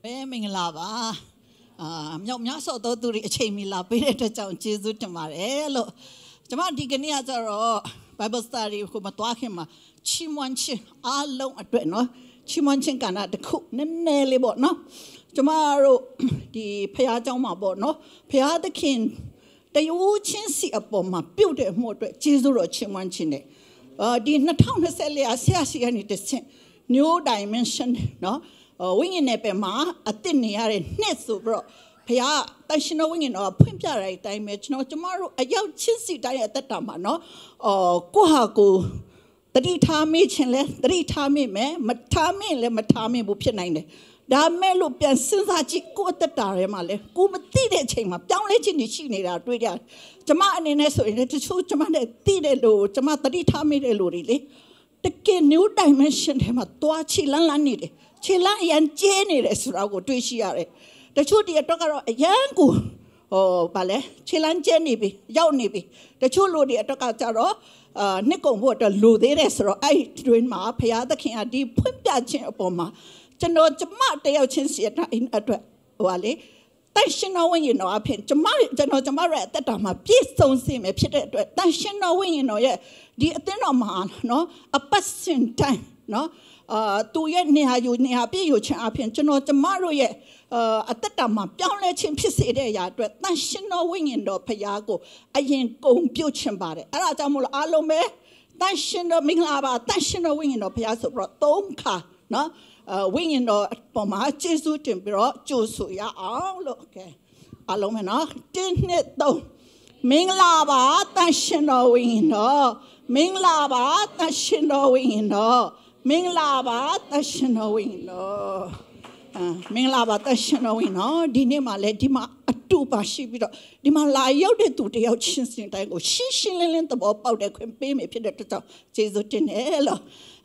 မင်္ဂလာပါမြောက်များဆော့တော်သူတွေအချိန်မီလာပေးတဲ့အတွက်ကြောင့်ကျေးဇူးတင်ပါတယ်လို့ကျွန်မဒီကနေ့ကကျတော့ Bible Study ကိုမတွားခင်မှာချီးမွမ်းခြင်းအားလုံးအတွက်နော်ချီးမွမ်းခြင်းကဏ္ဍတစ်ခုနည်းနည်းလေးပေါ့နော်ကျွန်မတို့ဒီဖခင်เจ้าမှာပေါ့နော်ဖခင်သခင်တယိုးချင်းစီအပေါ်မှာပြုတ်တဲ့မှုအတွက်ကျေးဇူးတော်ချီးမွမ်းခြင်းနဲ့ဒီ2024ဆရာစီကနေတစ်ဆင့် New Dimension နော်ဝိညာဉ်နယ်ပယ်မှာအသစ်နေရတဲ့နှစ်ဆိုပြီးတော့ဖခင်တန်ရှင်တော်ဝိညာဉ်တော်ဖွင့်ပြတဲ့အတိုင်းပဲကျွန်တော်တို့အရောက်ချင်းစီတိုင်းရဲ့အသက်တာမှာနော်ကိုဟာကိုတတိထားမိခြင်းလဲတတိထားမိမယ်မထားမိလဲမထားမိဘူးဖြစ်နိုင်တယ်ဒါမဲ့လို့ပြန်စဉ်းစားကြည့်ကိုအသက်တာထဲမှာလဲကိုမသိတဲ့အချိန်မှာပြောင်းလဲခြင်းရှိနေတာတွေ့ကြကျွန်မအနေနဲ့ဆိုရင်တချို့ကျွန်မနဲ့သိတဲ့လူကျွန်မတတိထားမိတဲ့လူတွေလေတကယ် new dimension ထဲမှာတွားချီလန်းလန်းနေတယ်ချီလန်းအရန်ကျဲနေတယ်ဆိုတာကိုတွေ့ရှိရတယ်တချို့ဒီအတွက်ကတော့အရန်ကိုဗာလဲချီလန်းကျဲနေပြီရောက်နေပြီတချို့လူတွေအတွက်ကကြတော့နှစ်ကုန်ဖို့အတွက်လူသေးတယ်ဆိုတော့အဲ့ဒီတွင်မှာဖခင်သခင်ကဒီဖွင့်ပြခြင်းအပေါ်မှာကျွန်မတယောက်ချင်းစီအတွက်ဟိုလေတန်ရှင်တော်ဝိညာဉ်တော်အဖြစ်ကျွန်မရဲ့အသက်တာမှာပြည့်စုံစေမယ်ဖြစ်တဲ့အတွက်တန်ရှင်တော်ဝိညာဉ်တော်ရဲ့ဒီအသင်းတော်မှာနော်အပတ်စဉ်တိုင်းနော်သူရဲ့နေရာပြည့်ယူခြင်းအဖြစ်ကျွန်မတို့ရဲ့အသက်တာမှာပြောင်းလဲခြင်းဖြစ်စေတဲ့အရာအတွက်တန်ရှင်တော်ဝိညာဉ်တော်ဖခင်ကိုအရင်ကုန်ပြုတ်ခြင်းပါတယ်အဲ့ဒါကြောင့်မို့လို့အားလုံးပဲတန်ရှင်တော်မင်္ဂလာပါတန်ရှင်တော်ဝိညာဉ်တော်ဖခင်ဆိုပြီးတော့3ခါနော်ဝိညာဉ်တော်ပေါ်မှာကျေးဇူးတင်ပြီးတော့ကြိုဆိုရအောင်လို့ကဲအားလုံးပဲနော်1 2 3မင်္ဂလာပါတန်ရှင်တော်ဝိညာဉ်တော်မင်္ဂလာပါတန်ရှင်တော်ဝိညာဉ်တော်မင်္ဂလာပါတန်ရှင်တော်ဝိညာဉ်တော်မင်္ဂလာပါတန်ရှင်တော်ဝိညာဉ်တော်ဒီနေ့မှလည်းဒီမှာအတူပါရှိပြီးတော့ဒီမှာလာရောက်တဲ့သူတယောက်ချင်းစင်တိုင်းကိုရှင်းရှင်းလင်းလင်းသဘောပေါက်တဲ့ခွင့်ပေးမိဖြစ်တဲ့အတွက်ကြောင့်ကျေးဇူးတင်တယ်လို့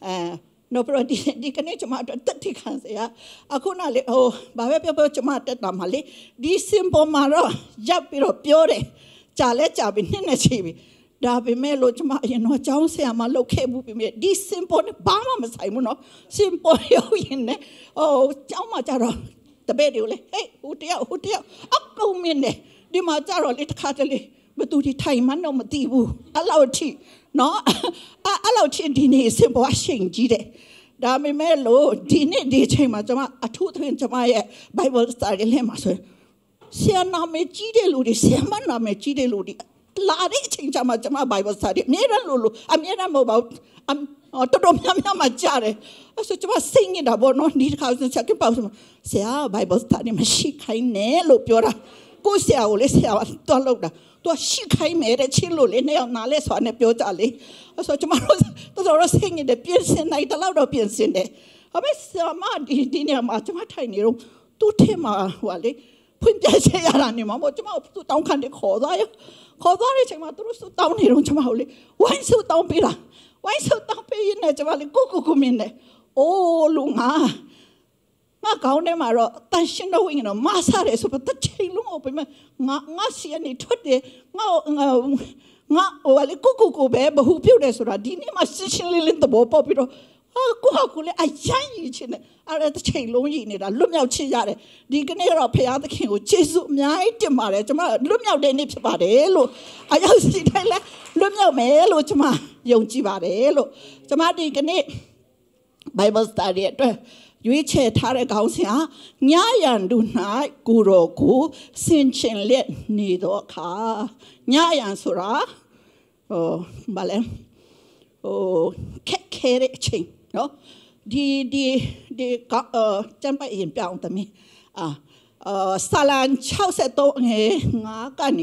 no pero di kene cuma ada tikan saya aku nak le oh bawa apa cuma ada nama le di simple maro jap piro piore cale cabi ni nasibi dah bimelo cuma no jauh saya malu kebu bime di simple ni bama masai muno simple yo ini oh jauh macam tapi dia le hey hutia aku mine di macam le dekat le betul di Thai mana mati bu alau ti no alau ti di ni simple asing jideဒါပေမဲ့လို့ဒီနေ့ဒီအချိန်မှာကျွန်မအထူးသဖြင့်ကျွန်မရဲ့ Bible Study လေးမှာဆိုဆရာနာမည်ကြီးတဲ့လူတွေဆရာမနာမည်ကြီးတဲ့လူတွေလာတဲ့အချိန်ကျမှကျွန်မ Bible Study အမြဲတမ်းလို့အမြဲတမ်းမဟုတ်ပါဘူးတော်တော်များများမှကြားတယ်အဲ့ဆိုကျွန်မစိတ်ညစ်တာပေါ့နော်ဒီတစ်ခါဆက်ကြပေါ့ဆရာ Bible Study မရှိခိုင်းနဲ့လို့ပြောတာကိုဆရာကိုလေဆရာတော့လောက်တာသူရှိခိုင်းမယ်တဲ့ချင်းလို့လေနှစ်ယောက်နားလဲဆိုတာနဲ့ပြောကြလေအဲ့ဆိုကျွန်မတို့တော်စိတ်ညစ်တယ်ပြင်ဆင်နိုင်တလောက်တော့ပြင်ဆင်တယ်အမေဆရာမဒီနေရာမှာကျွန်မထိုင်နေတော့သူ့ထဲမှာဟိုလေဖွင့်ပြချက်ရတာနေမှာပေါ့ကျွန်မသူ့တောင်းခံတယ်ခေါ်သွားတဲ့အချိန်မှာသူတို့တောင်းနေတော့ကျွန်မဟိုလေဝိုင်းစုတောင်းပေးတာဝိုင်းစုတောင်းပေးရင်လည်းကျွန်မလေကိုမင်းနဲ့အိုးလူငါကောင်းတယ်မှာတော့တန်ရှင်တော်ဝိညာဉ်တော်မဆရဲဆိုတော့တစ်ချိန်လုံးအောင်ပဲငါစီအနေထွက်တယ်ငါဟိုလေကိုပဲဘဟုပြုတ်တယ်ဆိုတာဒီနေ့မှရှင်းရှင်းလင်းလင်းသဘောပေါက်ပြီးတော့ကိုဟာကိုလေအယမ်းကြီးချင်းနဲ့အဲ့တစ်ချိန်လုံးကြီးနေတာလွတ်မြောက်ချင်ရတယ်ဒီကနေ့တော့ဖခင်သခင်ကိုကျေးဇူးအများကြီးတင်ပါတယ်ကျွန်မလွတ်မြောက်တဲ့နေ့ဖြစ်ပါတယ်လို့အရောက်စီတိုင်းလဲလွတ်မြောက်မယ်လို့ကျွန်မယုံကြည်ပါတယ်လို့ကျွန်မဒီကနေ့ Bible Study အတွက်ရွေးချယ်ထားတဲ့ခေါင်းစဉ်ဟာညရန်တို့၌ကိုရောကိုဆင်ခြင်လက်နေတော့အခါညရန်ဆိုတာဘာလဲခက်ခဲတဲ့အချိန်နော်ဒီကျမ်းပိုင်ရင်ပြောင်းသမီးဆာလန်63ငယ်9ကနေ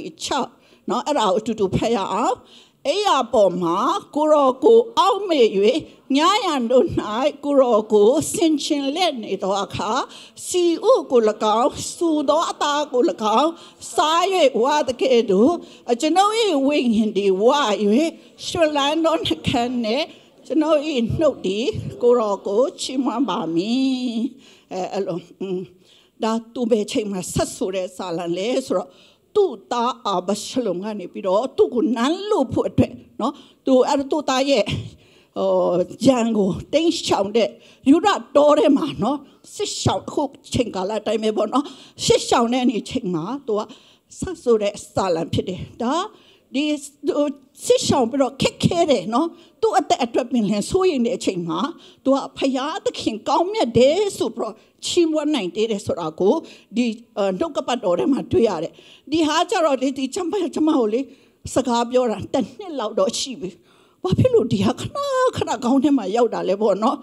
6နော်အဲ့ဒါကိုအတူတူဖတ်ရအောင်အဲ့ရပေါ်မှာကိုရောကိုအောက်မေ၍ညရန်တို့၌ကိုရောကိုဆင်ခြင်လက်နေသောအခါစီဥကို၎င်းစူသောအသားကို၎င်းစား၍ဝါတကဲ့သို့ကျွန်ုပ်၏ဝိညာဉ်ဒီဝါ၍ရွှင်လန်းသောနှခမ်းနှင့်ကျွန်ုပ်၏နှုတ်ဒီကိုရောကိုချီးမွမ်းပါမည်အဲ့လိုဒါသူပဲချိန်မှာဆက်ဆိုတဲ့စာလံလေဆိုတော့သူ့သားအဘရှလုံကနေပြီးတော့သူ့ကိုနန်းလို့ဖို့အတွက်နော်သူအဲ့သူ့သားရဲ့ Jango, Dane sounded, you not door him, no, sit shout hook chinkala time, no, sit shout anything, ma, to a so that salam pity, da, this sit shout, but kick it, no, to a that million sewing the chingma, to a paya, the king, come me a day, super, chim 190, Sorago, the Dokapadore, to yare, the Hajar or the Champa Chamaholi, Sagabio, and 10 loud or chibi. Wapilu dia kana kaune ma yau dale bo no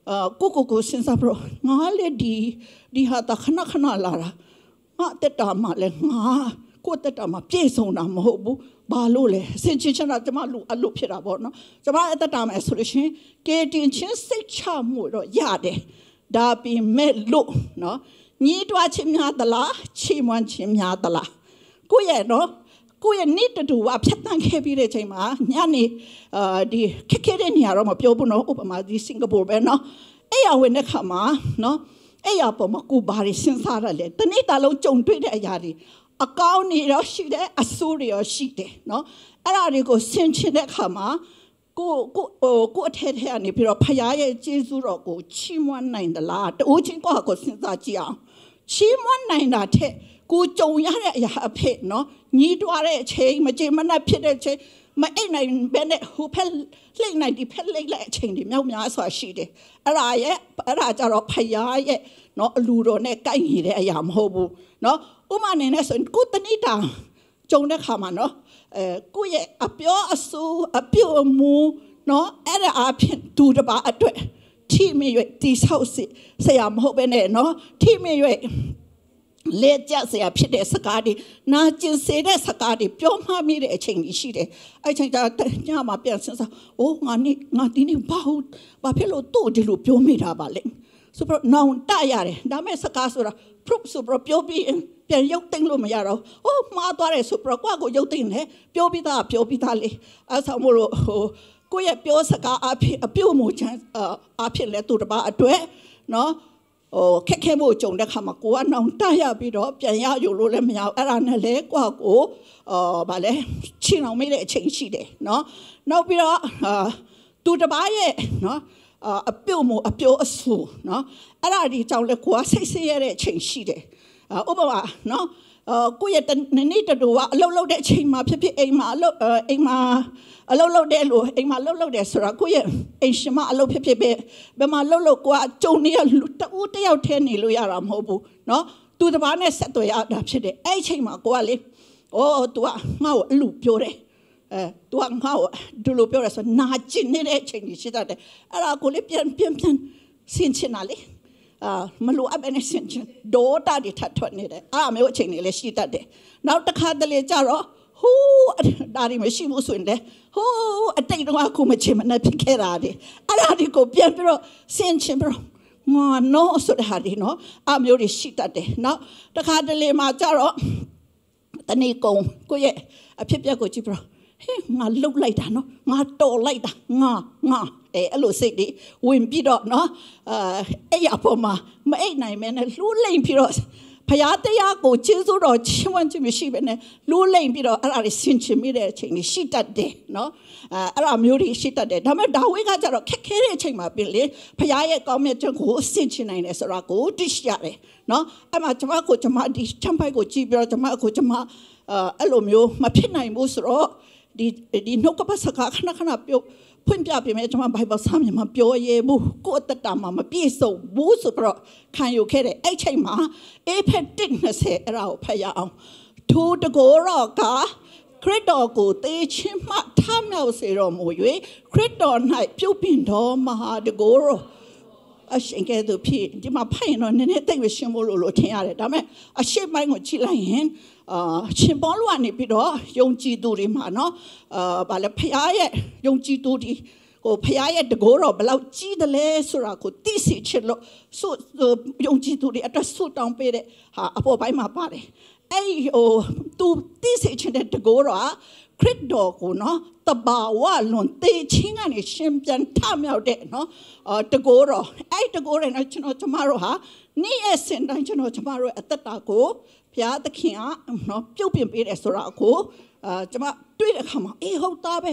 kuku sinsa bro ngale di hata kana lara ma teta ma le nga ko teta ma pye song na ma hob bu ba lo le sin chin chana jama lu alu phit da bo no jama teta ma so lo shin ke tin chin sait cha mu ro ya de da pi me lu no nyi twa chin mya da la chi mwan chin mya da la ko ye noကိုယ့်ရဲ့နေ့တူကဖြတ်တန်းခဲ့ပြီးတဲ့ချိန်မှာညနေဒီခက်ခဲတဲ့နေရာတော့မပြောဘူးနော်ဥပမာဒီစင်ကာပူပဲနော်အဲ့ရဝင်တဲ့ခါမှာနော်အဲ့ရပေါ်မှာကိုဘာတွေစဉ်းစားရလဲတနေ့တာလုံးကြုံတွေ့တဲ့အရာတွေအကောင်းနေရောရှိတယ်အဆိုးတွေရောရှိတယ်နော်အဲ့ဒါတွေကိုဆင်ခြင်တဲ့ခါမှာကိုအထက်ထဲကနေပြီးတော့ဖခင်ရဲ့ကျေးဇူးတော်ကိုချီးမွမ်းနိုင်သလားတူချင်းကိုစဉ်းစားကြည့်အောင်ချီးမွမ်းနိုင်တာတဲ့ကိုကြုံရတဲ့အရာအဖြစ်နော်ညီးတွားတဲ့အချိန်မကြေမနက်ဖြစ်တဲ့အချိန်မအိတ်နိုင်ဘဲနဲ့ဟိုဖက်လှိမ့်နိုင်ဒီဖက်လှိမ့်လိုက်အချိန်တွေမြောက်များစွာရှိတယ်အဲ့ဒါကြတော့ဖယားရဲ့နော်အလူတော်နဲ့ကိုက်ညီတဲ့အရာမဟုတ်ဘူးနော်ဥမာနေနဲ့ဆိုရင်ကိုတဏိတာကြုံတဲ့ခါမှာနော်ကိုရဲ့အပြောအဆူအပြုတ်အမူနော်အဲ့ဒါအဖြစ်သူတစ်ပါးအတွက်ထိမိ၍တိဆောက်ဆရာမဟုတ်ဘဲနဲ့နော်ထိမိ၍လေကြစရာဖြစ်တဲ့စကားတွေနာကျင်စေတဲ့စကားတွေပြောမှမိတဲ့အချိန်ကြီးရှိတယ်အဲ့ချိန်ကျညမှာပြန်စဉ်းစားအိုးငါဒီနေ့ဘာဖြစ်လို့တို့ဒီလိုပြောမိတာပါလဲဆိုတော့နောင်တရတယ်ဒါမဲ့စကားဆိုတာ proof ဆိုတော့ပြောပြီးပြန်ရုပ်သိမ်းလို့မရတော့အိုးမှားသွားတယ်ဆိုတော့ကိုရုပ်သိမ်းတယ်ပြောပြီးသားလေအဲ့ဆောင်မို့လို့ကိုရဲ့ပြောစကားအပြုတ်မှုချမ်းအဖြစ်လဲသူတစ်ပါးအတွက်နော်ခက်ခဲမှုကြုံတဲ့ခါမှာကိုကနောင်တရပြီးတော့ပြန်ရယူလို့လည်းမရဘူးအဲ့ဒါနဲ့လေကိုဗာလဲချင်းအောင်မိတဲ့အချိန်ရှိတယ်နော်နောက်ပြီးတော့သူတစ်ပါးရဲ့နော်အပြုတ်မှုအပြောအဆူနော်အဲ့ဒါဒီကြောင့်လေကိုကစိတ်ဆင်းရဲတဲ့အချိန်ရှိတယ်ဥပမာနော်ကိုရဲ့နေ့တူကအလုပ်လုပ်တဲ့အချိန်မှာဖြစ်အိမ်မှာအလုပ်လုပ်တဲ့လူအိမ်မှာလုပ်တယ်ဆိုတော့ကိုရဲ့အိမ်ရှင်မအလုပ်ဖြစ်ဘယ်မှာလုပ်ကိုကကြုံနေရတူတယောက်ထဲနေလို့ရတာမဟုတ်ဘူးเนาะသူတစ်ပါးနဲ့ဆက်သွယ်ရတာဖြစ်တယ်အဲ့အချိန်မှာကိုကလေतू ကငါ့ကိုအလူပြောတယ်तू ကငါ့ကိုဒီလိုပြောတယ်ဆိုနာကျင်နေတဲ့အချိန်ကြီးရှိတတ်တယ်အဲ့ဒါကိုလေပြန်ဆင်ချင်တာလေမလို့အပ်နဲ့ဆင်ချင်ဒေါတာတွေထပ်ထွက်နေတယ်အားမျိုးအချိန်တွေလည်းရှိတတ်တယ်နောက်တစ်ခါတလေကြတော့ဟိုးဒါတွေမရှိဘူးဆိုရင်လေဟိုးအတိတ်တော့အခုမချင်မနဲ့ဖြစ်ခဲ့တာဒီအဲ့ဒါဒီကိုပြန်ပြီးတော့ဆင်ချင်ပြီးတော့ငါနော်ဆိုတဲ့ဟာဒီနော်အားမျိုးတွေရှိတတ်တယ်နောက်တစ်ခါတလေမှာကြတော့တနေ့ကုန်ကိုရဲ့အဖြစ်ပြက်ကိုကြည့်ပြီးတော့ဟဲ့ငါလှုပ်လိုက်တာနော်ငါတော်လိုက်တာငါအဲ့လိုစိတ်တွေဝင်ပြီးတော့နော်အဲ့ရပေါ်မှာမအိတ်နိုင်မဲနဲ့လှူးလိမ့်ပြီးတော့ဖယားတရားကိုကျေးဇူးတော်ချီးမွမ်းခြင်းမရှိဘဲနဲ့လှူးလိမ့်ပြီးတော့အဲ့ဒါတွေဆင်ခြင်မိတဲ့အချိန်တွေရှိတတ်တယ်နော်အဲ့ဒါမျိုးတွေရှိတတ်တယ်ဒါပေမဲ့ဒါဝိကကြတော့ခက်ခဲတဲ့အချိန်မှာပြင်လေဖယားရဲ့ကောင်းမြတ်ခြင်းကိုဆင်ခြင်နိုင်တယ်ဆိုတာကိုသိရှိရတယ်နော်အဲ့မှာကျွန်မဒီချမ်းပိုက်ကိုကြည့်ပြီးတော့ကျွန်မအဲ့လိုမျိုးမဖြစ်နိုင်ဘူးဆိုတော့ဒီနှုတ်ကပတ်စကားခဏပြောဖွင့်ပြပေးမယ်ကျွန်မ Bible စာမျက်မှာပြောရဲဘူးကိုယ့်အတ္တမှာမပြည့်စုံဘူးဆိုတော့ခံယူခဲ့တယ်အဲ့ချိန်မှာအေဖက်1:20အဲ့ဒါကိုဖတ်ရအောင်ထိုတကောတော့ကခရစ်တော်ကိုသေခြင်းမှထမြောက်စေတော်မူ၍ခရစ်တော်၌ပြုပြင်တော်မဟာတကောတော်အရှင်ကဲ့သို့ဖြစ်ဒီမှာဖိုင်တော့နည်းနည်းသိပ်ရှင်းဖို့လို့ထင်ရတယ်ဒါပေမဲ့အရှိပိုင်းကိုကြည့်လိုက်ရင်ရှင်ပေါလုကနေပြီးတော့ယုံကြည်သူတွေမှာနော်ဗာလဲဖခင်ရဲ့ယုံကြည်သူတွေဟိုဖခင်ရဲ့တကောတော်ဘယ်လောက်ကြီးတယ်လဲဆိုတာကိုသိစေချင်လို့ယုံကြည်သူတွေအတွက်ဆုတောင်းပေးတဲ့ဟာအပေါ်ပိုင်းမှာပါတယ်အဲ့သူသိစေချင်တဲ့တကောတော်ခရစ်တော်ကိုနော်တဘာဝလွန်သေချင်းကနေရှင်ပြန်ထမြောက်တဲ့နော်တကောတော်အဲ့တကောတော်နဲ့ကျမတို့ဟာနေ့ရက်စင်တိုင်းကျမတို့အသက်တာကိုဘုရားသခင်ကနော်ပြုတ်ပြင်ပေးတယ်ဆိုတာကိုကျမတွေ့တဲ့အခါမှာအေးဟုတ်သားပဲ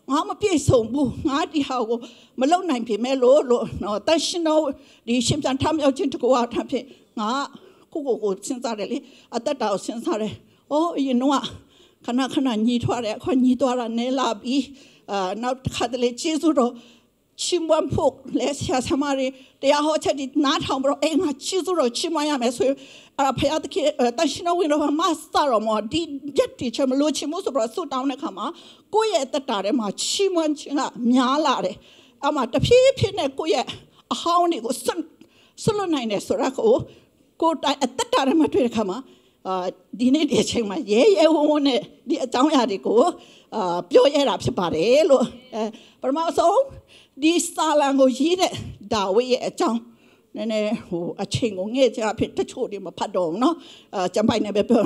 ငါမပြေဆုံးဘူးငါဒီဟာကိုမလုံနိုင်ပြီမဲ့လို့နော်တရှင်တော်ဒီရှင်ပြန်ထမြောက်ခြင်းတကူအထဖြင့်ငါကိုစဉ်းစားတယ်လေအသက်တာကိုစဉ်းစားတယ်။အော်အရင်တော့ခဏညီထွားတယ်အခုညီထွားတာနဲလာပြီနောက်တစ်ခါတလေကျေးဇူးတော်ချီးမွမ်းဖို့လဲဆရာဆရာမတွေတရားဟောချက်ဒီနားထောင်ပြီးတော့ငါကျေးဇူးတော်ချီးမွမ်းရမယ်ဆိုရင်ဖခင်တခင်တရှင်တော်ဝင်တော့မစတာတော့မဒီရက်တီချမလို့ချီးမွမ်းဆိုတော့ဆုတောင်းတဲ့ခါမှာကိုယ့်ရဲ့အသက်တာထဲမှာချီးမွမ်းခြင်းကများလာတယ်။အမှတဖြည်းဖြည်းနဲ့ကိုယ့်ရဲ့အဟောင်းတွေကိုဆွလွတ်နိုင်တယ်ဆိုတာကိုတိုင်အသက်တာထဲမှာတွေ့တဲ့ခါမှာဒီနေ့ဒီအချိန်မှာရဲဝုန်းနဲ့ဒီအကြောင်းအရာတွေကိုပြောရတာဖြစ်ပါတယ်လို့ပထမဆုံးဒီစာလံကိုရေးတဲ့ဒါဝိရဲ့အကြောင်းနည်းနည်းအချိန်ကိုငဲ့ချဖြစ်တချို့တွေမဖတ်တော့ဘူးเนาะကျမ်းပိုင်နဲ့ပဲပြော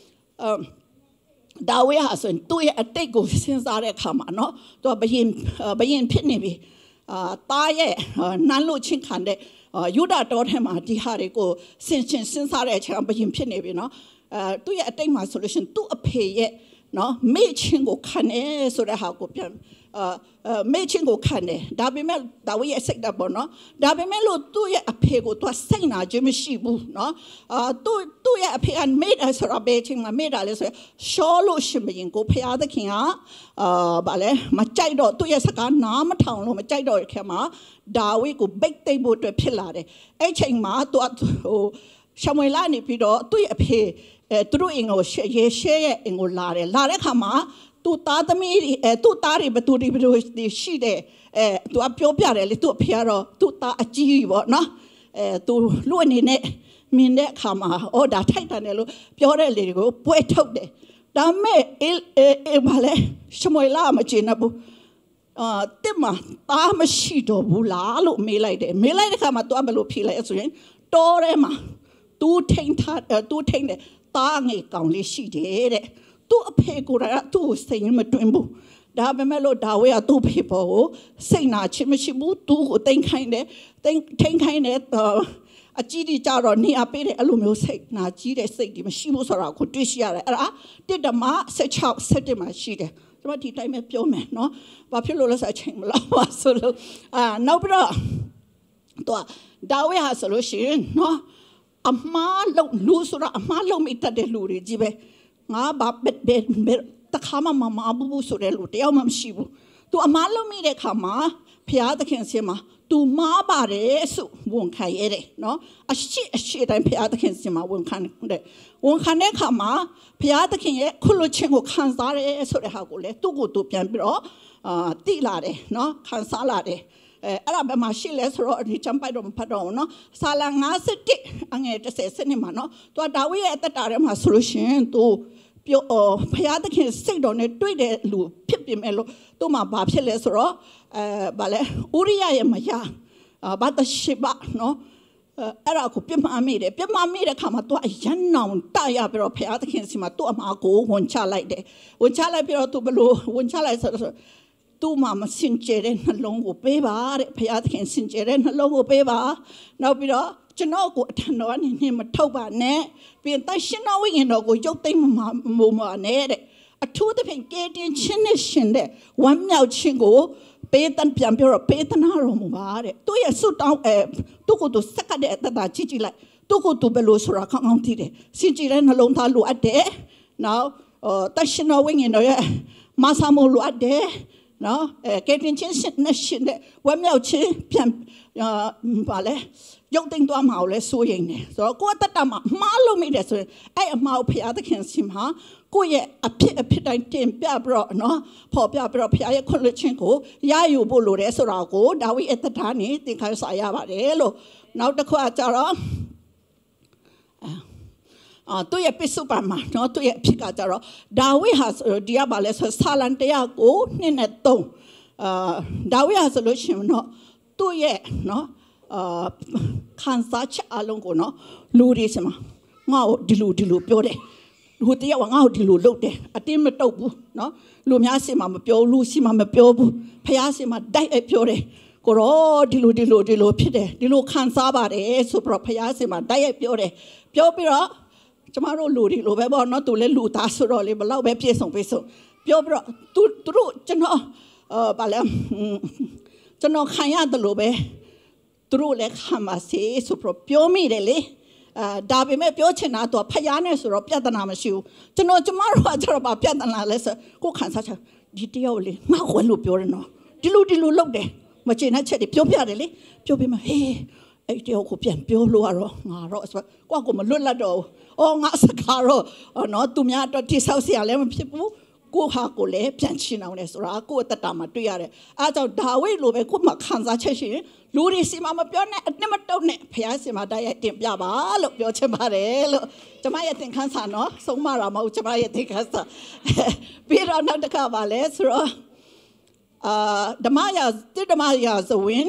ဒါဝိဟာဆိုရင်သူ့ရဲ့အတိတ်ကိုစဉ်းစားတဲ့အခါမှာเนาะသူကဘယင်ဖြစ်နေပြီတားရဲ့နန်းလို့ချင်းခံတဲ့ယူဒတော်ထဲမှာဒီဟာတွေကိုစဉ်းစားတဲ့အချိန်ဘယင်ဖြစ်နေပြီเนาะသူ့ရဲ့အတိတ်မှာဆိုလို့ရှိရင်သူ့အဖေရဲ့နော်မေ့ချင်းကိုခံနေဆိုတဲ့ဟာကိုပြန်မေ့ချင်းကိုခံနေဒါပေမဲ့ဒါဝိရဲ့စိတ်ဓာတ်ပေါ့နော်ဒါပေမဲ့လို့သူ့ရဲ့အဖေကိုသူစိတ်နာခြင်းမရှိဘူးနော်သူ့ရဲ့အဖေကမေ့တယ်ဆိုတော့ဘယ်ချင်းမှာမေ့တာလဲဆိုရင်ရှောလို့ရှင်မရင်ကိုဖျားသခင်ကဗာလဲမကြိုက်တော့သူ့ရဲ့စကားနားမထောင်လို့မကြိုက်တော့ခင်မှာဒါဝိကိုဘိတ်သိမ့်ဖို့အတွက်ဖြစ်လာတယ်အဲ့ချိန်မှာသူရှမွေလာနေပြီးတော့သူ့ရဲ့အဖေသူတို့အင်ကိုရေရှဲရဲ့အင်ကိုလာတဲ့ခါမှာသူ့သားသမီးသူ့သားတွေဘသူတွေရှိတယ်သူကပြောပြတယ်လေသူ့အဖေကတော့သူ့သားအကြီးပေါ့နော်သူလူအနေနဲ့မြင်တဲ့အခါမှာဒါထိုက်တယ်လို့ပြောတဲ့လေတွေကိုပွဲထုတ်တယ်ဒါမဲ့ဘာလဲရှမွေလာမကျင်ဘူးတစ်မှာသားမရှိတော့ဘူးလားလို့မေးလိုက်တယ်မေးလိုက်တဲ့ခါမှာသူကဘယ်လိုဖြေလိုက်ဆိုရင်တောထဲမှာသူထိန်တယ်သားငယ်ကောင်လေးရှိတယ်တဲ့သူ့အဖေကိုယ်တိုင်ကသူ့ကိုစိတ်မတွင်ဘူးဒါပေမဲ့လို့ဒါဝိကသူ့ဖေပေါ်ကိုစိတ်နာခြင်းမရှိဘူးသူ့ကိုတိန်ခိုင်းတယ်ထိန်ခိုင်းတယ်အကြီးကြီးကြတော့နေအပေးတယ်အဲ့လိုမျိုးစိတ်နာကြီးတဲ့စိတ်ဒီမရှိဘူးဆိုတာကိုတွေ့ရှိရတယ်အဲ့ဒါတစ်ဓမ္မ16 17မှာရှိတယ်ကျွန်မဒီတိုင်းပဲပြောမယ်နော်ဘာဖြစ်လို့လဲဆိုအချိန်မလောက်ပါဆိုလို့နောက်ပြီးတော့ဒါဝိဟာဆိုလို့ရှိရင်နော်အမားလုံးလူဆိုတာအမားလုံးမိတတ်တဲ့လူတွေကြီးပဲငါဘာဘယ်တခါမှမဘူးဆိုတဲ့လူတယောက်မှမရှိဘူးသူအမားလုံးမိတဲ့ခါမှာဖျားသခင်စီမှာသူမားပါတယ်ဆိုဝန်ခံရတယ်နော်အရှိတိုင်းဖျားသခင်စီမှာဝန်ခံတဲ့ခါမှာဖျားသခင်ရဲ့ခွလို့ချင်းကိုခံစားရဲဆိုတဲ့ဟာကိုလေသူ့ကိုသူပြန်ပြီးတော့တိလာတယ်နော်ခံစားလာတယ်အဲ့ဒါဘယ်မှာရှိလဲဆိုတော့ဒီချမ်းပိုက်တော့မဖတ်တော့ဘူးနော်စာလ51အငယ်30စနစ်မှာနော်သူကဒါဝိရဲ့အသက်တာထဲမှာဆိုလို့ရှင်သူပြောဖျားသခင်စိတ်တော်နဲ့တွေ့တဲ့လူဖြစ်ပြင်မဲ့လို့သူ့မှာဘာဖြစ်လဲဆိုတော့ဗာလဲဥရိယရဲ့မယားဘာတရှိဘနော်အဲ့ဒါကိုပြမမိတဲ့ခါမှာသူအရန်နောင်တရပြီးတော့ဖျားသခင်စီမှာသူ့အမားကိုဝန်ချလိုက်တယ်ဝန်ချလိုက်ပြီးတော့သူဘလို့ဝန်ချလိုက်ဆိုတော့သူ့မှာမစင်ကြဲတဲ့နှလုံးကိုပေးပါတဲ့ဖခင်သခင်စင်ကြဲတဲ့နှလုံးကိုပေးပါနောက်ပြီးတော့ကျွန်တော်ကိုအထံတော်အနေနဲ့မထုတ်ပါနဲ့ပြင်တရှင်တော်ဝိညာဉ်တော်ကိုရုပ်သိမ်းမနဲ့တဲ့အထူးသဖြင့်ကဲတင်ချင်းနဲ့ရှင်တဲ့ဝမ်းမြောက်ခြင်းကိုပေးတန်ပြန်ပြောတော့ပေးတနာတော်မူပါတဲ့သူရဲ့ဆုတောင်းသူ့ကိုသူစက္ကတဲ့အတ္တကြည့်လိုက်သူ့ကိုသူဘယ်လိုဆိုတာခေါင်းကောင်းသိတယ်စင်ကြဲတဲ့နှလုံးသားလိုအပ်တယ်နောက်တရှင်တော်ဝိညာဉ်တော်ရဲ့မဆာမို့လိုအပ်တယ်နော်ကဲတင်ချင်းနဲ့ရှင်တဲ့ဝမ်းမြောက်ခြင်းပြန်ပါလေရုပ်သိမ်းသွားမှာလဲစိုးရိမ်နေဆိုတော့ကိုယ့်အတ္တမှာမှားလို့မိတယ်ဆိုရင်အဲ့အမှားကိုဖျားသခင်စီမှာကိုယ့်ရဲ့အဖြစ်တိုင်းတင်ပြပြီးတော့နော်ပေါ်ပြပြီးတော့ဖျားရဲ့ခွင့်လွှတ်ခြင်းကိုရယူဖို့လိုတယ်ဆိုတာကိုဒါဝိအတ္တဓာတ်နဲ့သင်ခန်းစာရပါတယ်လို့နောက်တစ်ခုကကြတော့သူရဲ့ပစ္စုပန်မှာနော်သူရဲ့အဖြစ်ကကြတော့ဒါဝိဟာဒီကပါလဲဆိုဆာလံ100ကို2နဲ့3ဒါဝိဟာဆိုလို့ရှိရင်နော်သူရဲ့နော်ခံစားချက်အလုံးကိုနော်လူတွေစမှာငါ့ကိုဒီလိုပြောတယ်လူတယောက်ကငါ့ကိုဒီလိုလုပ်တယ်အတင်းမတုတ်ဘူးနော်လူများစမှာမပြောလူစီမှာမပြောဘူးဖះစမှာတိုက်အပြောတယ်ကိုရောဒီလိုဖြစ်တယ်ဒီလိုခံစားပါတယ်ဆိုပြီးတော့ဖះစမှာတိုက်အပြောတယ်ပြောပြီးတော့ကျမတို့လူတွေလိုပဲပေါ့နော်သူလည်းလူသားဆိုတော့လေဘလောက်ပဲပြေဆုံးပြောပြီးတော့သူတို့ကျွန်တော်ဘာလဲကျွန်တော်ခံရတယ်လို့ပဲသူတို့လည်းခံပါစေဆိုပြီးပြောမိတယ်လေဒါပေမဲ့ပြောချင်တာတော့ဖျားနေဆိုတော့ပြဿနာမရှိဘူးကျွန်တော်ကျမတို့ကကျတော့ပြဿနာလဲဆိုကိုခံစားချက်ဒီတယောက်လေငါ့ကိုလို့ပြောတယ်နော်ဒီလိုလုပ်တယ်မချင်တဲ့ချက်တွေပြောပြတယ်လေပြောပြီးမှဟေးအဲ့တယောက်ကိုပြန်ပြောလို့ရတော့ငါတော့ဆိုကွာကိုမလွတ်လပ်တော့အော်ငါစကားတော့နော်သူများတော့တိဆောက်เสียလည်းမဖြစ်ဘူးကိုဟာကိုလည်းပြန်ချင်အောင်လဲဆိုတာကိုအတ္တမှာတွေ့ရတယ်အားကြောင့်ဒါဝိဒ်လိုပဲကိုမှခံစားချက်ရှိရင်လူတွေစီမမပြောနဲ့အနှစ်မတုံနဲ့ဖျားစီမတိုက်ရိုက်တင်ပြပါလို့ပြောချင်ပါတယ်လို့ကျမရဲ့သင်ခန်းစာနော်ဆုံးမတာမဟုတ်ကျမရဲ့သင်ခန်းစာပြီးတော့နောက်တစ်ခါပါလဲဆိုတော့ဓမ္မရာဇဝင်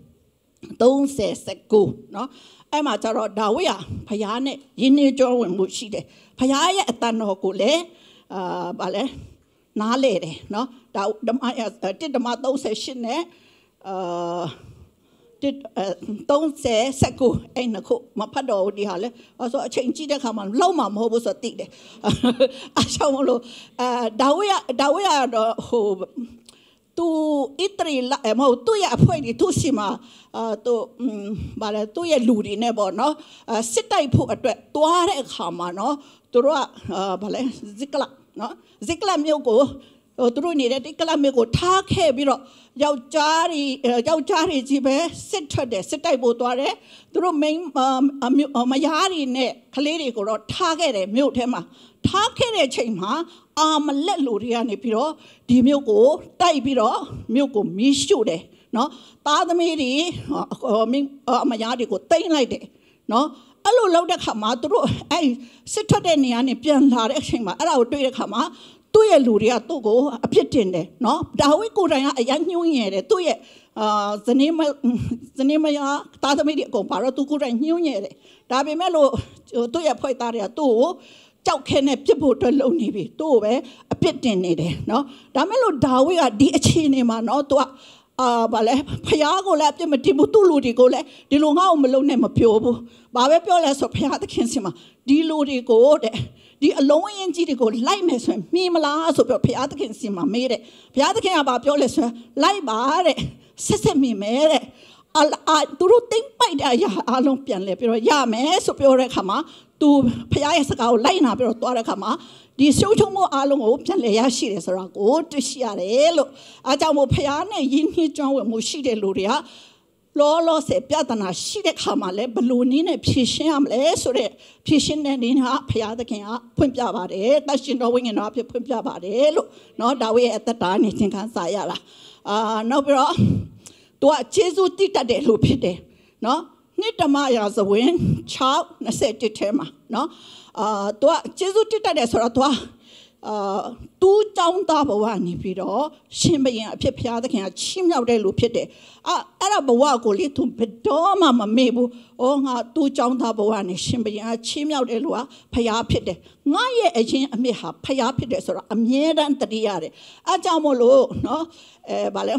39နော်အဲ့မှာကျတော့ဒါဝိဒ်ကဖျားနဲ့ယဉ်ကျေးကြောဝင်မှုရှိတယ်ဖျားရဲ့အတန်တော်ကိုလည်းဗာလဲနားလေတယ်နော်ဒါဓမ္မရာ38နဲ့39အဲ့နခုမဖတ်တော့ဒီဟာလေအဲ့ဆိုအချိန်ကြည့်တဲ့ခါမှာလောက်မှာမဟုတ်ဘူးဆိုသိတယ်အရှောင်းမလို့ဒါဝိဒ်ကတော့ဟိုသူဣတရီလာမဟုတ်သူရဲ့အဖွဲ့ဒီသူစီမှာသူဗာလဲသူရဲ့လူတွေနဲ့ပေါ့နော်စစ်တိုက်ဖို့အတွက်တွားတဲ့အခါမှာနော်သူတို့ကဗာလဲဇစ်ကလမြို့ကိုသူတို့နေတဲ့ဒီကလမြို့ကိုထားခဲ့ပြီးတော့ယောက်ျားတွေကြီးပဲစစ်ထွက်တယ်စစ်တိုက်ဖို့သွားတယ်သူတို့မယားတွေနဲ့ကလေးတွေကိုတော့ထားခဲ့တယ်မြို့ထဲမှာထားခဲ့တဲ့ချိန်မှာအာမလက်လူတွေကနေပြီးတော့ဒီမြို့ကိုတိုက်ပြီးတော့မြို့ကိုမီးရှို့တယ်နော်သားသမီးတွေမယားတွေကိုတိမ့်လိုက်တယ်နော်အဲ့လိုလောက်တဲ့ခါမှာသူတို့အဲ့စစ်ထွက်တဲ့နေရာနဲ့ပြန်လာတဲ့အချိန်မှာအဲ့ဒါကိုတွေ့တဲ့ခါမှာသူ့ရဲ့လူတွေကသူ့ကိုအပြစ်တင်တယ်နော်ဒါဝိဒ်ကိုယ်တိုင်ကအယံညှိုးငယ်တယ်သူ့ရဲ့ဇနီးမယားသားသမီးတွေအကုန်ပါတော့သူကိုယ်တိုင်ညှိုးငယ်တယ်ဒါပေမဲ့လို့သူ့ရဲ့ဖွဲ့သားတွေကသူ့ကိုကြောက်ခဲနဲ့ပြစ်ဖို့အတွက်လုံနေပြီသူ့ကိုပဲအပြစ်တင်နေတယ်နော်ဒါမဲ့လို့ဒါဝိဒ်ကဒီအခြေအနေမှာနော်သူကဗာလဲဖျားကိုလည်းအပြစ်မတင်ဘူးသူ့လူတွေကိုလည်းဒီလိုငါ့ကိုမလုံနဲ့မပြောဘူးဘာပဲပြောလဲဆိုဖျားသခင်စီမှာဒီလူတွေကိုတဲ့ဒီအလုံးအင်းကြီးတွေကိုလိုက်မယ်ဆိုရင်မြင်မလားဆိုပြီးဘုရားသခင်စီမှာမေးတယ်ဘုရားသခင်ကပြောလဲဆိုရင်လိုက်ပါတဲ့ဆက်မြင်မယ်တဲ့သူတို့တိမ့်ပိုက်တဲ့အရာအလုံးပြန်လဲပြီးတော့ရမယ်ဆိုပြောတဲ့အခါမှာသူဘုရားရဲ့စကားကိုလိုက်နာပြီးတော့သွားတဲ့အခါမှာဒီရှုံးချုံမှုအလုံးကိုပြန်လဲရရှိတယ်ဆိုတာကိုတွေ့ရှိရတယ်လို့အားကြောင့်မို့ဘုရားနဲ့ယဉ်ကျေးကျွမ်းဝင်မှုရှိတဲ့လူတွေကလောဆယ်ပြဿနာရှိတဲ့ခါမှာလဲဘလို့နည်းနဲ့ဖြေရှင်းရမလဲဆိုတဲ့ဖြေရှင်းတဲ့နည်းဟာဘုရားသခင်ကဖွင့်ပြပါတယ်တရှင်တော်ဝိညာဉ်တော်အဖြစ်ဖွင့်ပြပါတယ်လို့เนาะဒါဝိဒ်ရဲ့အသက်တာနဲ့သင်ခန်းစာရတာနောက်ပြီးတော့သူကယေရှုတည်တတ်တယ်လို့ဖြစ်တယ်เนาะနှစ်ဓမ္မရာဇဝင်6:21ထဲမှာเนาะသူကယေရှုတည်တတ်တယ်ဆိုတော့သူကသူကြောင်းသားဘဝနေပြီးတော့ရှင်ဘုရင်အဖြစ်ဘုရားသခင်ကချီးမြှောက်တဲ့လူဖြစ်တယ်အဲ့ဒါဘဝကိုလေသူဘယ်တော့မှမမေ့ဘူးငါသူကြောင်းသားဘဝနေရှင်ဘုရင်ကချီးမြှောက်တဲ့လူကဘုရားဖြစ်တယ်ငါရဲ့အရင်အမြစ်ဟာဘုရားဖြစ်တယ်ဆိုတော့အမြဲတမ်းတတိရတယ်အဲ့ကြောင့်မို့လို့နော်ဗာလဲ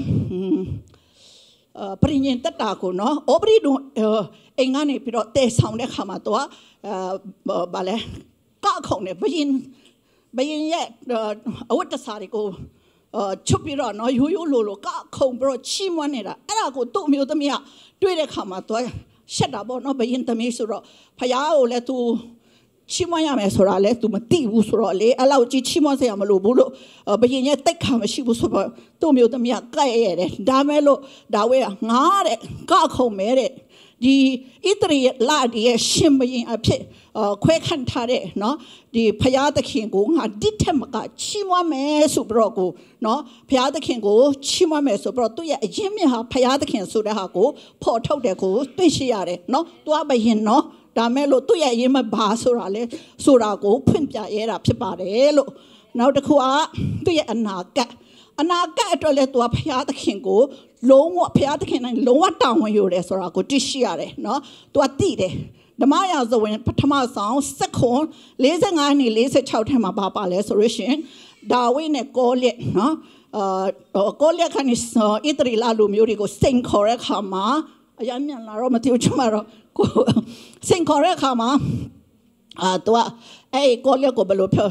ပရိညင်တတာကိုနော်ဩပရိဒုအိမ်ကနေပြီးတော့တဲဆောင်တဲ့ခါမှာသူကဗာလဲကခုံနေဘုရင်ရဲ့အဝတ်တစားတွေကိုချုပ်ပြီးတော့နော်ရိုးလိုကခုံပြီးတော့ချီးမွမ်းနေတာအဲ့ဒါကိုသူ့အမျိုးသမီးကတွေ့တဲ့ခါမှာသူရှက်တာပေါ့နော်ဘယင်သမီးဆိုတော့ဖယားကိုလည်း तू ချီးမွမ်းရမယ်ဆိုတာလည်း तू မသိဘူးဆိုတော့လေအဲ့လောက်ကြီးချီးမွမ်းစရာမလိုဘူးလို့ဘယင်ရဲ့တိတ်ခါမရှိဘူးဆိုတော့သူ့အမျိုးသမီးကကဲ့ရဲ့တယ်ဒါမဲ့လို့ဒါဝဲကငါတဲ့ကခုံမဲတဲ့ဒီဣတရီလာဒီရဲ့ရှင်ဘရင်အဖြစ်ခွဲခန့်ထားတဲ့နော်ဒီဖယားသခင်ကိုငါတိထက်မကချီးမွမ်းမယ်ဆိုပြီးတော့ကိုနော်ဖယားသခင်ကိုချီးမွမ်းမယ်ဆိုပြီးတော့သူ့ရဲ့အရင်မြတ်ဟာဖယားသခင်ဆိုတဲ့ဟာကိုဖော်ထုတ်တယ်ကိုသိရှိရတယ်နော်သူကဘရင်နော်ဒါမဲ့လို့သူ့ရဲ့အရင်မဘာဆိုတာလဲဆိုတာကိုဖွင့်ပြရဲတာဖြစ်ပါတယ်လို့နောက်တစ်ခုကသူ့ရဲ့အနာဂတ်အတွက်လဲသူကဖယားသခင်ကိုလုံးဝဖယားသခင်နဲ့လုံးဝတောင်းဝင်ရတယ်ဆိုတာကိုသိရှိရတယ်နော်သူကသိတယ်ဓမ္မရာဇဝင်ပထမဆောင်45နဲ့46ထဲမှာပါလဲဆိုလို့ရှိရင်ဒါဝိဒ်နဲ့ကောလက်နော်ကောလက်ခဏဣသရေလလူမျိုးတွေကိုစိန်ခေါ်တဲ့ခါမှာအရင်မြန်လာတော့မသိဘူးကျွန်မတော့စိန်ခေါ်တဲ့ခါမှာသူကအဲ့ကောလက်ကိုဘယ်လိုပြော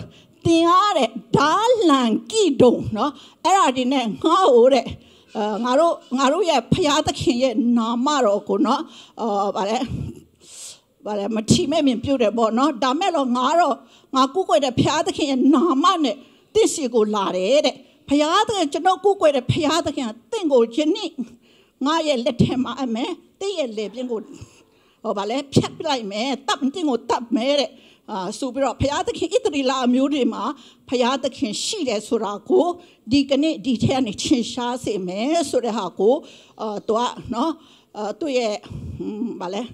တင်ရတဲ့ဓာလန်ကီတုံနော်အဲ့ဒါဒီနဲ့ငါ့ကိုတဲ့ငါတို့ရဲ့ဖရာသခင်ရဲ့နာမတော်ကိုနော်ဗါလဲမထီမဲ့မြင်ပြုတ်တယ်ပေါ့နော်ဒါမဲ့တော့ငါကူးကွယ်တဲ့ဖရာသခင်ရဲ့နာမနဲ့တင့်စီကိုလာတယ်တဲ့ဖရာသခင်ကျွန်တော်ကူးကွယ်တဲ့ဖရာသခင်တင့်ကိုယနေ့ငါရဲ့လက်ထဲမှာအမဲတင့်ရဲ့လေပြင်းကိုဗါလဲဖြတ်ပလိုက်မယ်တပ်တင်ကိုတပ်မယ်တဲ့ဆိုပြီးတော့ဘုရားသခင်ဣသရေလအမျိုးတွေမှာဘုရားသခင်ရှိတယ်ဆိုတာကိုဒီကနေ့ဒီထဲကနေရှင်းရှားစေမယ်ဆိုတဲ့ဟာကိုသူကနော်သူ့ရဲ့ဗာလဲ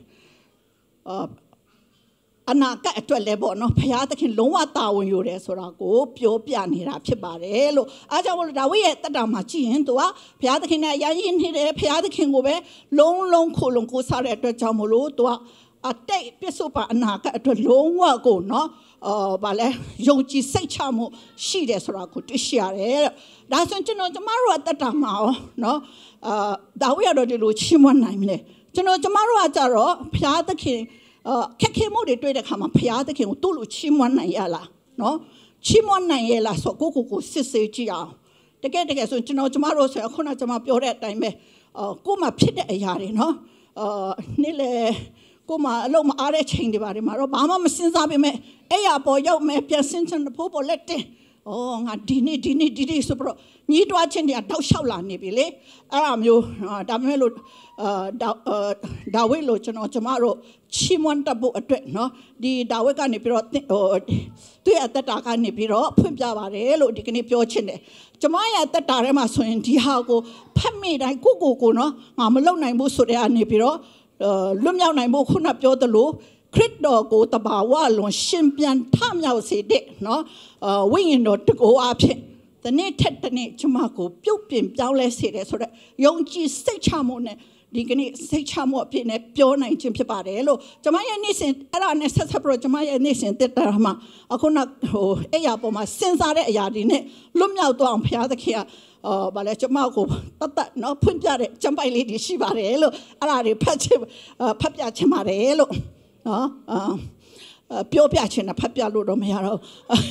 အနာဂတ်အတွက်လည်းပေါ့နော်ဘုရားသခင်လုံးဝတာဝန်ယူတယ်ဆိုတာကိုပြောပြနေတာဖြစ်ပါတယ်လို့အားကြောင့်ဒါဝိရဲ့တက်တာမှာကြည့်ရင်သူကဘုရားသခင်နဲ့အရင်ရင်းနေတယ်ဘုရားသခင်ကိုပဲလုံးခိုလုံးကိုစားတဲ့အတွက်ကြောင့်မလို့သူကအတိတ်ပြစ္ဆုတ်ပါအနာဂတ်အတွက်လုံးဝကိုနော်ဗာလဲယုံကြည်စိတ်ချမှုရှိတယ်ဆိုတာကိုသိရှိရတယ်ဒါဆိုကျွန်တော်ကျမတို့အသက်တာမှာနော်ဒါဝိရတော်ဒီလိုချီးမွမ်းနိုင်မလဲကျမတို့ကကြတော့ဘုရားသခင်ခက်ခဲမှုတွေတွေ့တဲ့အခါမှာဘုရားသခင်ကိုသူ့လိုချီးမွမ်းနိုင်ရလားနော်ချီးမွမ်းနိုင်ရလားဆိုကိုစစ်ဆေးကြည့်အောင်တကယ်ဆိုကျမတို့ဆိုခုနကကျွန်မပြောတဲ့အတိုင်းပဲကိုမှဖြစ်တဲ့အရာတွေနော်နေ့လေကိုမအလုံးမအားတဲ့ချိန်တွေပါတယ်မှာတော့ဘာမှမစင်စားပေမဲ့အဲ့ရပေါ်ရောက်မဲ့ပြန်စင်ချင်တဲ့ဖို့ပေါ်လက်တင်ငါဒီနေ့ဆိုပြီးတော့ညီးတွားချင်းတွေကတောက်လျှောက်လာနေပြီလေအဲ့အမျိုးဒါပေမဲ့လို့ဒါဝိလို့ကျမတို့ချီးမွမ်းတတ်ဖို့အတွက်နော်ဒီဒါဝိကနေပြီးတော့သူ့ရဲ့အသက်တာကနေပြီးတော့ဖွင့်ပြပါတယ်လို့ဒီကနေ့ပြောချင်တယ်ကျမရဲ့အသက်တာထဲမှာဆိုရင်ဒီဟာကိုဖတ်မိတိုင်းကိုနော်ငါမလုပ်နိုင်ဘူးဆိုတဲ့အနေပြီးတော့လွတ်မြောက်နိုင်ဖို့ခုနပြောသလိုခရစ်တော်ကိုတဘာဝလွန်ရှင်ပြန်ထမြောက်စေတဲ့နော်ဝိညာဉ်တော်တကူအဖြစ်ဒီနေ့ထက်တနေ့ကျမကိုပြုတ်ပြင်ပြောင်းလဲစေတယ်ဆိုတော့ယုံကြည်စိတ်ချမှုနဲ့ဒီကနေ့စိတ်ချမှုအဖြစ်နဲ့ပြောနိုင်ခြင်းဖြစ်ပါတယ်လို့ကျမရဲ့နေ့စဉ်အဲ့ဒါနဲ့ဆက်ပြီးတော့ကျမရဲ့နေ့စဉ်တက်တာမှာအခုနအဲ့ရပေါ်မှာစဉ်းစားတဲ့အရာတွေနဲ့လွတ်မြောက်သွားအောင်ဘုရားသခင်ကဗာလဲကျမကိုတတ်နော်ဖွင့်ပြတဲ့ကျမ်းပိုက်လေးတွေရှိပါတယ်လို့အဲ့ဒါတွေဖတ်ပြချင်ပါတယ်လို့နော်ပြောပြချင်တာဖတ်ပြလို့တော့မရတော့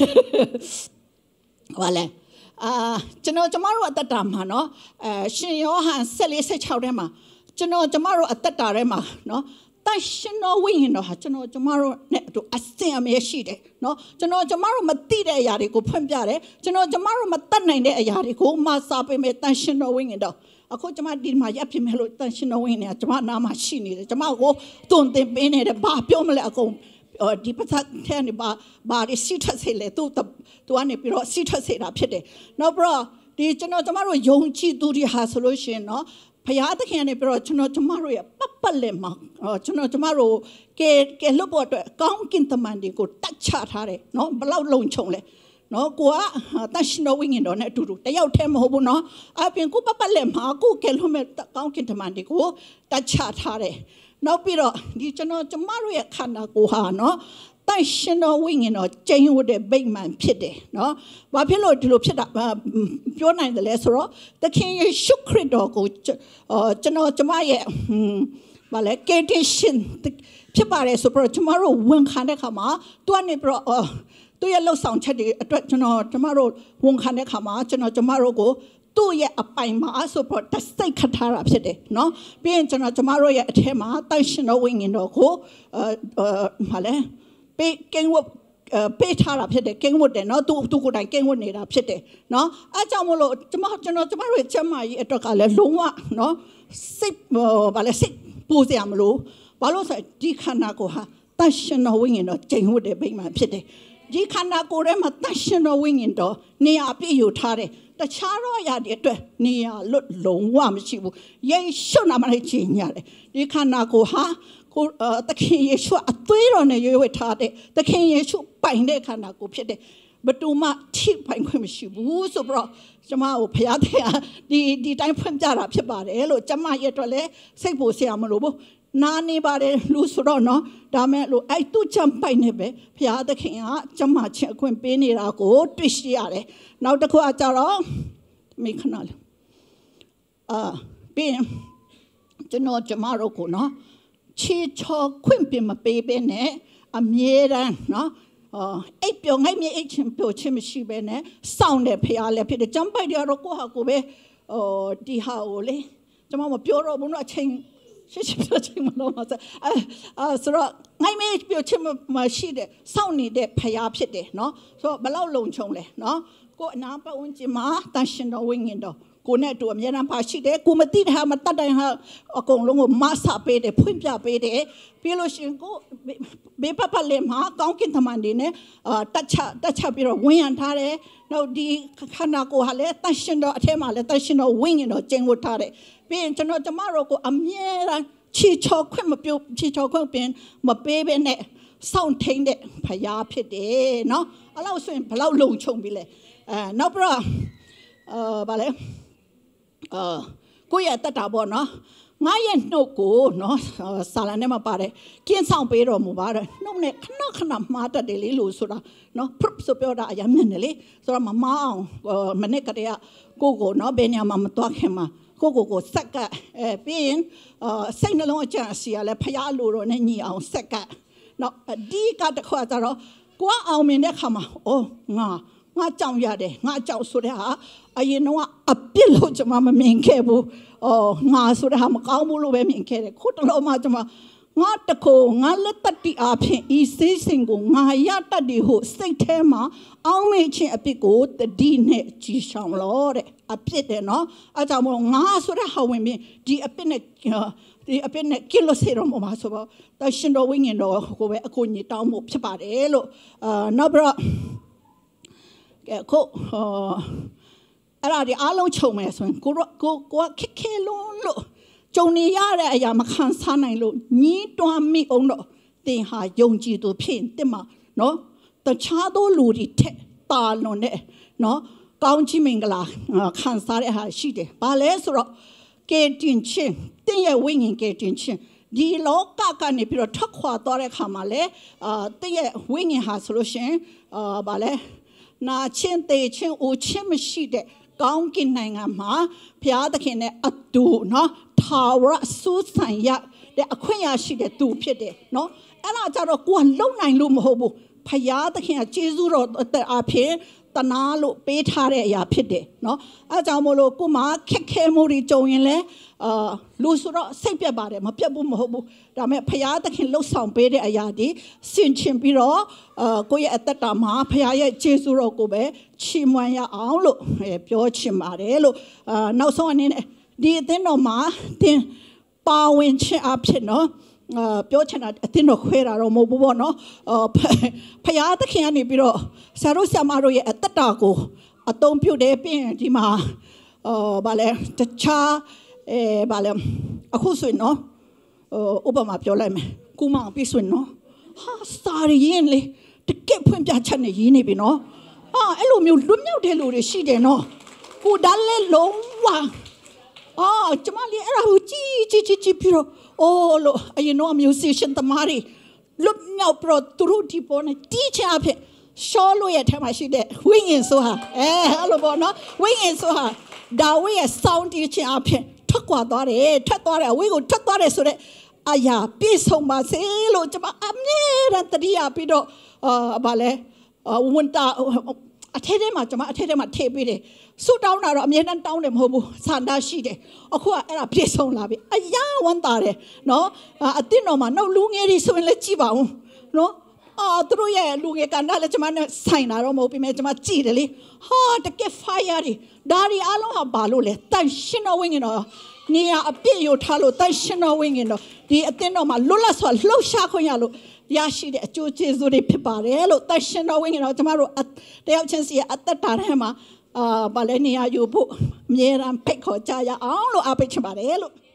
ဗာလဲကျမတို့အသက်တာမှာနော်ရှင်ယောဟန်14:16ထဲမှာကျမတို့အသက်တာထဲမှာနော်တန်ရှင်တော်ဝိညာဉ်တော်ဟာကျမတို့နဲ့အတူအစင်အမြဲရှိတယ်နော်ကျမတို့မသိတဲ့အရာတွေကိုဖွင့်ပြတယ်ကျမတို့မတတ်နိုင်တဲ့အရာတွေကိုမဆာပေးမဲ့တန်ရှင်တော်ဝိညာဉ်တော်အခုကျမဒီမှာရပ်ပြမယ်လို့တန်ရှင်တော်ဝိညာဉ်ကကျမနာမှာရှိနေတယ်ကျမကိုတုံတင်ပေးနေတယ်ဘာပြောမလဲအကုန်ဒီပတ်သက်တဲ့နေဘာဒီစီထဆေးလေသူကနေပြီးတော့စီထဆေးတာဖြစ်တယ်နောက်ပြီးတော့ဒီကျမတို့ယုံကြည်သူတွေဟာဆိုလို့ရှိရင်နော်ဘုရားသခင်ကနေပြီးတော့ကျမတို့ရဲ့ပတ်လက်မှာကျမတို့ကဲလွတ်ဖို့အတွက်ကောင်းကင်တမန်တွေကိုတတ်ချထားတယ်နော်ဘလောက်လုံခြုံလဲနော်ကိုကတန်ရှင်တော်ဝိညာဉ်တော်နဲ့အတူတူတယောက်တည်းမဟုတ်ဘူးနော်အပြင်ကိုပတ်လက်မှာကိုကဲလွတ်မဲ့ကောင်းကင်တမန်တွေကိုတတ်ချထားတယ်နောက်ပြီးတော့ဒီကျမတို့ရဲ့ခန္ဓာကိုယ်ဟာနော်တန်ရှင်တော်ဝိညာဉ်တော်ကျင်းဝတ်တဲ့ဗိမာန်ဖြစ်တယ်နော်ဘာဖြစ်လို့ဒီလိုဖြစ်တာပြောနိုင်တယ်လဲဆိုတော့သခင်ယေရှုခရစ်တော်ကိုကျမရဲ့ဘာလဲကယ်တင်ရှင်ဖြစ်ပါတယ်ဆိုတော့ကျမတို့ဝန်ခံတဲ့ခါမှာသူကနေပြီးတော့သူရဲ့လှုပ်ဆောင်ချက်တွေအတွက်ကျမတို့ဝန်ခံတဲ့ခါမှာကျမတို့ကိုသူ့ရဲ့အပိုင်မှာဆိုတော့တစိတ်ခတ်ထားတာဖြစ်တယ်နော်ပြီးရင်ကျမတို့ရဲ့အထက်မှာတန်ရှင်တော်ဝိညာဉ်တော်ကိုဘာလဲကင်းဝတ်ပေးထားတာဖြစ်တယ်ကင်းဝတ်တယ်နော်သူကိုယ်တိုင်ကင်းဝတ်နေတာဖြစ်တယ်နော်အဲကြောင့်မလို့ကျမတို့ရဲ့ကျမကြီးအတွက်ကလည်းလုံးဝနော်စိတ်ဘာလဲစိတ်ပူစရာမလိုဘာလို့ဆိုဒီခန္ဓာကိုယ်ဟာတန်ရှင်တော်ဝိညာဉ်တော်ကျင့်ဝတ်တဲ့ဗိမာန်ဖြစ်တယ်ဒီခန္ဓာကိုယ်ထဲမှာတန်ရှင်တော်ဝိညာဉ်တော်နေရာပြည့်ယူထားတယ်တခြားတော့အရာတွေအတွက်နေရာလွတ်လုံးဝမရှိဘူးယေရှုနာမနဲ့ကြီးညာတယ်ဒီခန္ဓာကိုယ်ဟာသခင်ယေရှုအသွေးတော်နဲ့ရွေးဝှက်ထားတဲ့သခင်ယေရှုပိုင်တဲ့ခန္ဓာကိုယ်ဖြစ်တဲ့ဘယ်သူမှထိပိုင်ခွင့်မရှိဘူးဆိုတော့ကျမကိုဘုရားတဲ့ဒီတိုင်းဖွင့်ပြတာဖြစ်ပါတယ်လို့ကျမရဲ့အတွက်လည်းစိတ်ပူစရာမလိုဘူးနာနေပါတယ်လူဆိုတော့နော်ဒါမဲ့လို့အဲ့သူချမ်းပိုင်နေပဲဘုရားသခင်ကကျမချက်အခွင့်ပေးနေတာကိုတွေ့ရှိရတယ်နောက်တစ်ခုအကြတော့မိခဏလေးပြီးကျမတို့ကိုနော်ချေချောခွင့်ပြမပေးပဲနဲ့အမြဲတမ်းနော်ไอ้เปียวไงมีไอ้ชิมเปียวชิมชีเบเนี่ยสาวเนี่ยพยาเลยพี่เด็กจำไปเดียวเราก็หากูเบดีหาโอเลยจะมาเปียวเราบุญว่าเชิงชิเปียวชิมมันเรามาจะสุดไงไม่เปียวชิมมาชีเด็กสาวนี่เด็กพยาพี่เด็กเนาะส่วนบ้านเราลงชงเลยเนาะก็น้ำปะอุ่นจิมาตั้งชินเราวิ่งอินดอกูเนี่ยตัวมีน้ำพาชีเด็กกูมาตีหามาตัดได้หาอกงลงมาสาเปเด็กพุ่งจ่าเปเด็กพี่ลูกชิงกูเบบปะเลมหากองกินทำมันดีเนี่ยตัดชาพี่เราวิ่งอันท่าเลยเราดีขนาดกูหาเลยตั้งชินเราเทมาเลยตั้งชินเราวิ่งอินดอเจงวุฒาเลยพี่จนเราจะมาเรากูอเมียรันชีชอขึ้นมาเปียวชีชอขึ้นเป็นมาเปเบเนี่ยสาวเทงเด็กพยาพี่เด็กเนาะเราส่วนเราลงชงไปเลยนับว่าบาเลยกูอยากตัดตาบอลเนาะง่ายนกูเนาะสารเนี่ยมาปาร์กินสาวไปรอมูบาร์น้องเนี่ยขนาดมาตัดเดลิลูสุดาเนาะพรุบสุดเปียวดายามเนี่ยเลยสุดามามันเนี่ยก็เดียกูเนาะเบนี่ยมาตัวเข้มมากูสักกะเป็นเส้นลงจากเสียเลยพยาลูโรเนี่ยนี่เอาสักกะเนาะดีกันแต่ขวาจะรอกูเอาเมียเนี่ยเข้ามาโอ้งาจังยาเดงาจังสุดฮะไอ้ยันว่าอับปิโลจะมาเมียนแค่บุงาสุดฮะมาก้าวบุโลเบเมียนแค่เดคุดเรามาจะมางาตะโกงาเล็ดตัดที่อาเพนอีเซสิงกูงายาตัดดีหูเซเทมาเอาเมียชิอภิกูตดีเนี่ยจีช่างล้อเดอภิเดเนาะอาจารย์มองงาสุดฮะวันนี้ดีอภิเนี่ยดีอภิเนี่ยกิโลเซรมมาสุบแต่ฉันเราวิ่งเรากูเวอกูนี่ตามมุบสบายเอโลนับระก็อะไรที่อาลงชมไหมส่วนกูแค่ลุนลุจงนี้ยาเลยอย่ามาขันสานในลุนี่ตัวมีองค์เนาะตีหายงจีตัวเพี้ยนเต็มมาเนาะแต่ชาตัวลูดิเทตาลนเนี่ยเนาะก้าวจิมิงกลาขันสานเลยหาชีเดบาเลสุระเกตินเชนตีเยวิ่งเกตินเชนดีโลกากันนี่พี่เราทักขวาตัวเลยขามาเลยตีเยวิ่งหาสุรเชนบาเลนาเช่นเตเช่นอูเช่นไม่ใช่เด็กก้าวกินในงานมาพี่อาตะเขียนเนี่ยอัดดูเนาะทาวระสุสัญญาเด็กขวัญยาชิเด็กดูพี่เด็กเนาะอะไรจะเรากวนลุ่มไหนลุ่มหัวบุพี่อาตะเขียนเจสุโรแต่อาเพตนาลุเปทาเรียพี่เด็กเนาะอาจารย์โมโลกูมาแค่มูริจงยังเลยลูสุโรเสียเปียบาร์มาเปียบุมหัวบุแต่แม่พี่อาตะเขียนลูกสาวเปเรียดีสินชิมปีรอกูอยากตัดตามาพี่อาเจสุโรกูเบชิมวันยาเอาลุเปียวชิมอะไรลุน่าสงสารเนี่ยดีเต็นออกมาเต็นป่าวินเชอาเพเนาะเปียวชนะเต็นออกเวลาเราโมบุบเนาะพี่อาตะเขียนนี่ปีรอสารุสามารุยตัดตากูตรงผิวเดเป็นที่มาบาเลจะชาบาเลအခုဆိုရင်နော်ဥပမာပြောလိုက်မယ်ကူမောင်ပြီဆိုရင်နော်ဟာစာရင်းလေတကက်ဖွင့်ပြချက်နဲ့ရင်းနေပြီနော်အဲ့လိုမျိုးလွတ်မြောက်တဲ့လူတွေရှိတယ်နော်ကိုဒါလည်းလုံးဝကျမလေးအဲ့ဒါကိုကြည့်ပြီးတော့လို့အရင်တော့ musician တမားတွေလွတ်မြောက်ပြီးတော့သူတို့ဒီပေါ်နဲ့တီးချအဖြစ်ရှောလို့ရတဲ့မှာရှိတဲ့ဝိညာဉ်ဆိုဟာအဲ့လိုပေါ့နော်ဝိညာဉ်ဆိုဟာဒါဝိရဲ့ sound တီးချအဖြစ်ထွက်သွားတယ်ဝိကိုထွက်သွားတယ်ဆိုတဲ့အရာပြည့်စုံပါစေလို့ကျွန်မအမြဲတမ်းတတိယပြီးတော့ဗာလဲဝန်တာအထက်ထဲမှာကျွန်မအထက်ထဲမှာထည့်ပေးတယ်ဆူတောင်းတာတော့အမြဲတမ်းတောင်းတယ်မဟုတ်ဘူးဆန္ဒရှိတယ်အခုကအဲ့ဒါပြည့်စုံလာပြီအရာဝန်တာတယ်နော်အတင်းတော်မှာနောက်လူငယ်တွေဆိုရင်လည်းကြည့်ပါဦးနော်သူတို့ရဲ့လူငယ်ကဏ္ဍလည်းကျွန်မနဲ့ဆိုင်တာတော့မဟုတ်ပြီမဲ့ကျွန်မကြည့်တယ်လေတကယ် fire တွေဒါတွေအားလုံးဟာဘာလို့လဲတန်ရှင်းတော်ဝင်တော့နေရအပြည့်ယူထားလို့တန်ရှင်းတော်ဝင်တော့ဒီအတင်းတော်မှာလွတ်လပ်စွာလှုပ်ရှားခွင့်ရလို့ရရှိတဲ့အကျိုးကျေးဇူးတွေဖြစ်ပါတယ်လို့တန်ရှင်းတော်ဝင်တော့ကျွန်မတို့တယောက်ချင်းစီအသက်တာထဲမှာဗာလဲနေရယူဖို့အမြဲတမ်းဖိတ်ခေါ်ကြရအောင်လို့အားပေးချင်ပါတယ်လို့